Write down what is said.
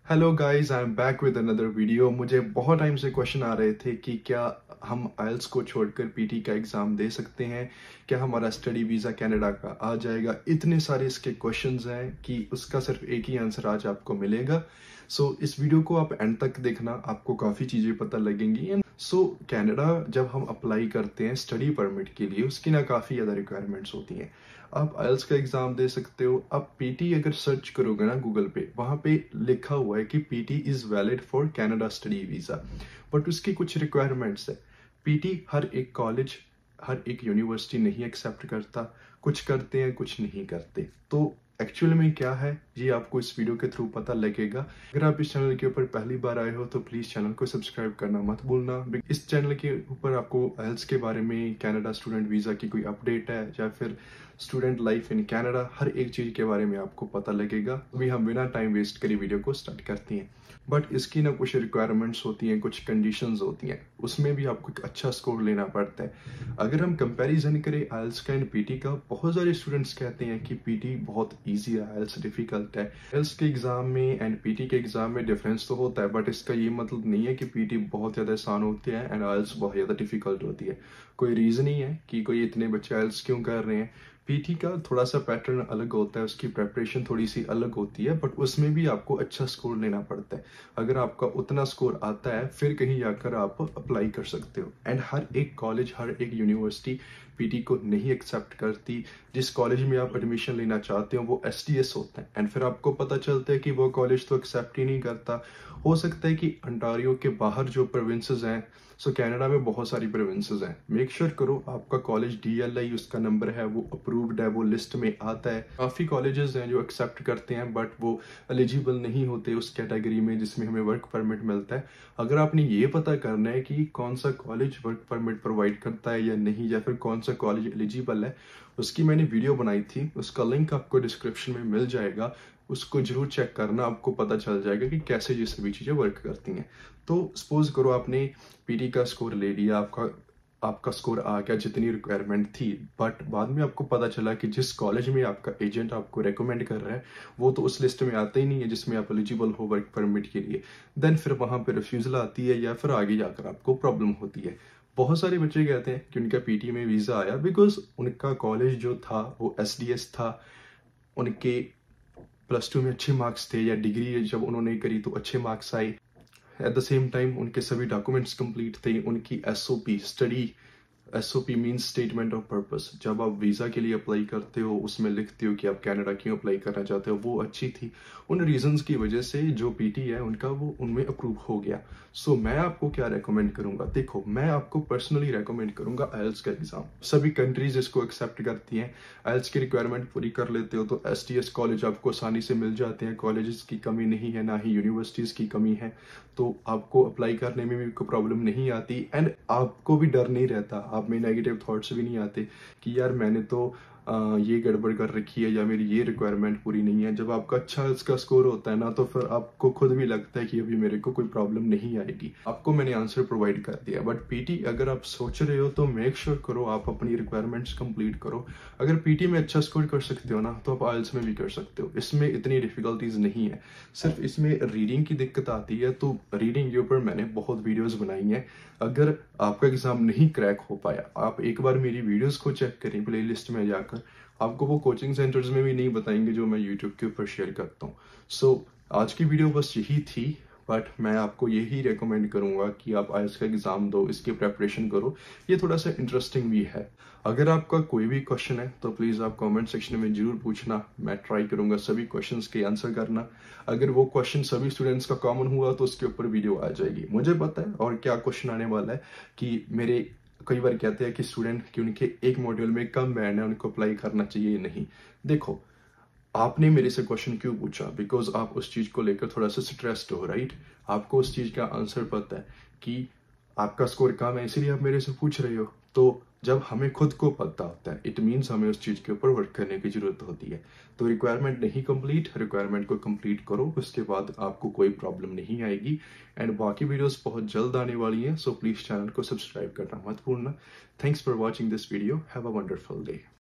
Hello guys, I am back with another video. मुझे बहुत time से क्वेश्चन आ रहे थे कि क्या हम आइल्स को छोड़कर पीटी का एग्ज़ाम दे सकते हैं, क्या हमारा स्टडी वीज़ा कनाडा का आ जाएगा। इतने सारे इसके क्वेश्चंस हैं कि उसका सिर्फ एक ही आंसर आज आपको मिलेगा। इस वीडियो को आप एंड तक देखना, आपको काफ़ी चीज़ें पता लगेंगी। कनाडा जब हम अप्लाई करते हैं स्टडी परमिट के लिए, उसकी ना काफ़ी ज़्यादा रिक्वायरमेंट्स होती हैं। आप आइल्स का एग्जाम दे सकते हो। आप पीटी अगर सर्च करोगे ना गूगल पे, वहां पे लिखा हुआ है कि PT is valid for Canada study visa, but उसकी कुछ रिक्वायरमेंट्स है। पीटी हर एक कॉलेज, हर एक यूनिवर्सिटी नहीं एक्सेप्ट करता। कुछ करते हैं, कुछ नहीं करते। तो एक्चुअल में क्या है, ये आपको इस वीडियो के थ्रू पता लगेगा। अगर आप इस चैनल के ऊपर पहली बार आए हो तो प्लीज चैनल को सब्सक्राइब करना मत भूलना। इस चैनल के ऊपर आपको आइल्स के बारे में, कनाडा स्टूडेंट वीजा की कोई अपडेट है या फिर स्टूडेंट लाइफ इन कनाडा, हर एक चीज के बारे में आपको पता लगेगा। अभी हम बिना टाइम वेस्ट करे वीडियो को स्टार्ट करते हैं। बट इसकी ना कुछ रिक्वायरमेंट्स होती हैं, कुछ कंडीशंस होती हैं, उसमें भी आपको एक अच्छा स्कोर लेना पड़ता है। अगर हम कंपैरिजन करें आइल्स का एंड पीटी का, बहुत सारे स्टूडेंट्स कहते हैं कि पीटी बहुत इजी है, आइल्स डिफिकल्ट है। आइल्स के एग्जाम में एंड पीटी के एग्जाम में डिफरेंस तो होता है, बट इसका ये मतलब नहीं है कि पीटी बहुत ज्यादा आसान होती है एंड आइल्स बहुत ज्यादा डिफिकल्ट होती है। कोई रीजन ही है कि कोई इतने बच्चे आइल्स क्यों कर रहे हैं। पीटी का थोड़ा सा पैटर्न अलग होता है, उसकी प्रेपरेशन थोड़ी सी अलग होती है, बट उसमें भी आपको अच्छा स्कोर लेना पड़ता है। अगर आपका उतना स्कोर आता है, फिर कहीं जाकर आप अप्लाई कर सकते हो। एंड हर एक कॉलेज, हर एक यूनिवर्सिटी पीटी को नहीं एक्सेप्ट करती। जिस कॉलेज में आप एडमिशन लेना चाहते हो वो एसटीएस होता है, एंड फिर आपको पता चलता है कि वो कॉलेज तो एक्सेप्ट ही नहीं करता। हो सकता है कि अंटारियो के बाहर जो प्रोविंसेस हैं, कनाडा में बहुत सारी प्रोविंसेस हैं, मेक श्योर करो आपका कॉलेज डीएलआई उसका नंबर है, वो अप्रूव्ड है, वो लिस्ट में आता है। काफी कॉलेजेस हैं जो एक्सेप्ट करते हैं, बट वो एलिजिबल नहीं होते उस कैटेगरी में जिसमें हमें वर्क परमिट मिलता है। अगर आपने ये पता करना है कि कौन सा कॉलेज वर्क परमिट प्रोवाइड करता है या नहीं, या फिर कौन सा कॉलेज एलिजिबल है, उसकी मैंने वीडियो बनाई थी, उसका लिंक आपको डिस्क्रिप्शन में मिल जाएगा। उसको जरूर चेक करना, आपको पता चल जाएगा कि कैसे ये सभी चीजें वर्क करती हैं। तो सपोज करो आपने पीटी का स्कोर ले लिया, आपका स्कोर आ गया जितनी रिक्वायरमेंट थी, बट बाद में आपको पता चला कि जिस कॉलेज में आपका एजेंट आपको रेकमेंड कर रहा है वो तो उस लिस्ट में आता ही नहीं है जिसमें आप एलिजिबल हो वर्क परमिट के लिए। देन फिर वहां पे रिफ्यूजल आती है या फिर आगे जाकर आपको प्रॉब्लम होती है। बहुत सारे बच्चे कहते हैं कि उनका पीटी में वीजा आया बिकॉज उनका कॉलेज जो था वो एसडीएस था, उनके +2 में अच्छे मार्क्स थे, या डिग्री जब उन्होंने करी तो अच्छे मार्क्स आए। एट द सेम टाइम उनके सभी डॉक्यूमेंट्स कंप्लीट थे, उनकी SOP study, SOP means statement of purpose, जब आप वीजा के लिए अप्लाई करते हो उसमें लिखते हो कि आप कनाडा क्यों अप्लाई करना चाहते हो, वो अच्छी थी। उन रीजंस की वजह से जो पीटी है उनका वो उनमें अप्रूव हो गया। मैं आपको क्या रेकमेंड करूंगा, देखो मैं आपको पर्सनली रेकमेंड करूंगा आइल्स का एग्जाम। सभी कंट्रीज इसको एक्सेप्ट करती हैं। आइल्स की रिक्वायरमेंट पूरी कर लेते हो तो एसटीएस कॉलेज आपको आसानी से मिल जाते हैं। कॉलेजेस की कमी नहीं है, ना ही यूनिवर्सिटीज की कमी है, तो आपको अप्लाई करने में भी कोई प्रॉब्लम नहीं आती। एंड आपको भी डर नहीं रहता, आप में नेगेटिव थॉट्स भी नहीं आते कि यार मैंने तो ये गड़बड़ कर रखी है या मेरी ये रिक्वायरमेंट पूरी नहीं है। जब आपका अच्छा इसका स्कोर होता है ना, तो फिर आपको खुद भी लगता है कि अभी मेरे को कोई प्रॉब्लम नहीं आएगी। आपको मैंने आंसर प्रोवाइड कर दिया। बट पीटी अगर आप सोच रहे हो तो मेक श्योर करो आप अपनी रिक्वायरमेंट्स कंप्लीट करो। अगर पीटी में अच्छा स्कोर कर सकते हो ना, तो आप आइल्स में भी कर सकते हो। इसमें इतनी डिफिकल्टीज नहीं है, सिर्फ इसमें रीडिंग की दिक्कत आती है। तो रीडिंग के ऊपर मैंने बहुत वीडियोस बनाई हैं। अगर आपका एग्जाम नहीं क्रैक हो पाया, आप एक बार मेरी वीडियोस को चेक करें प्लेलिस्ट में जाकर, आपको वो कोचिंग सेंटर्स में भी नहीं बताएंगे जो मैं यूट्यूब के ऊपर शेयर करता हूँ। आज की वीडियो बस यही थी, बट मैं आपको यही रेकमेंड करूंगा कि आप आइल्स का एग्जाम दो, इसकी प्रेपरेशन करो। ये थोड़ा सा इंटरेस्टिंग भी है। अगर आपका कोई भी क्वेश्चन है तो प्लीज आप कमेंट सेक्शन में जरूर पूछना, मैं ट्राई करूंगा सभी क्वेश्चंस के आंसर करना। अगर वो क्वेश्चन सभी स्टूडेंट्स का कॉमन हुआ तो उसके ऊपर वीडियो आ जाएगी, मुझे पता है। और क्या क्वेश्चन आने वाला है कि मेरे कई बार कहते हैं कि स्टूडेंट कि उनके एक मॉड्यूल में कम बैंड है, उनको अप्लाई करना चाहिए नहीं। देखो, आपने मेरे से क्वेश्चन क्यों पूछा, बिकॉज आप उस चीज को लेकर थोड़ा सा स्ट्रेस्ड हो, राइट। आपको उस चीज का आंसर पता है कि आपका स्कोर कम है, इसीलिए आप मेरे से पूछ रहे हो। तो जब हमें खुद को पता होता है, इट मीन्स हमें उस चीज के ऊपर वर्क करने की जरूरत होती है। तो रिक्वायरमेंट नहीं कंप्लीट, रिक्वायरमेंट को कंप्लीट करो, उसके बाद आपको कोई प्रॉब्लम नहीं आएगी। एंड बाकी वीडियोस बहुत जल्द आने वाली हैं, सो प्लीज चैनल को सब्सक्राइब करना मत भूलना। Thanks for watching this video, have a wonderful day.